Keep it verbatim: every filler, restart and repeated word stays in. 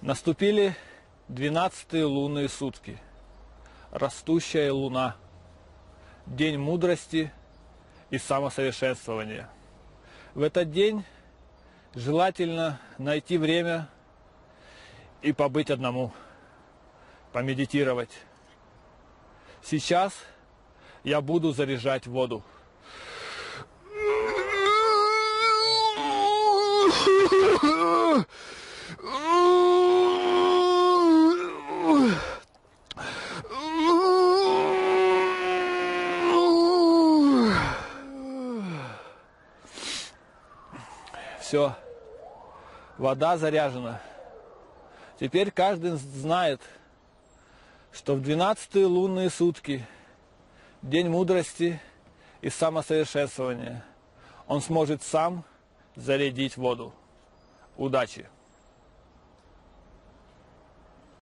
Наступили двенадцатые лунные сутки. Растущая луна. День мудрости и самосовершенствования. В этот день желательно найти время и побыть одному, помедитировать. Сейчас я буду заряжать воду. Все, вода заряжена. Теперь каждый знает, что в двенадцатые лунные сутки, день мудрости и самосовершенствования, он сможет сам зарядить воду. Удачи!